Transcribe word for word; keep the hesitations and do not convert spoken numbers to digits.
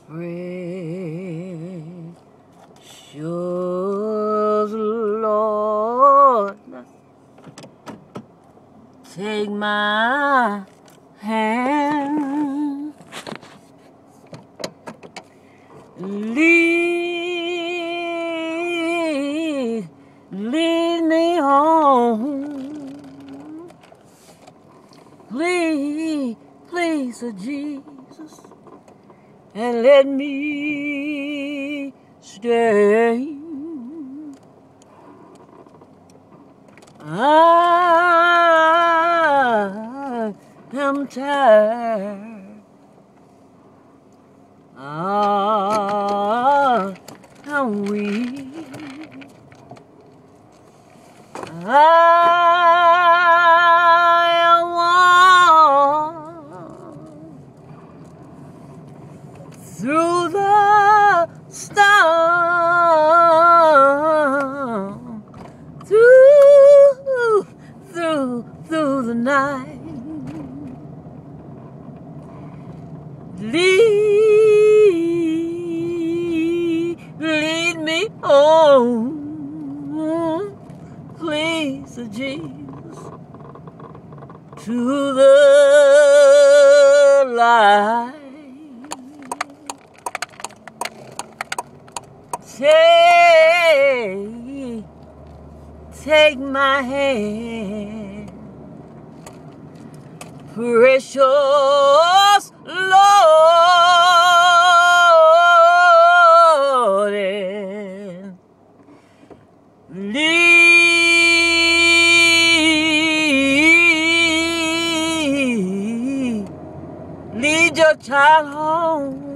Precious Lord, take my hand, lead, lead me home, please, please, oh Jesus, and let me stay. I am tired. I am weak. I am worn through the storm, through, through, through the night. Lead, lead me home, please, oh Jesus, to the light. Take, take my hand, precious Lord, and lead, lead your child home.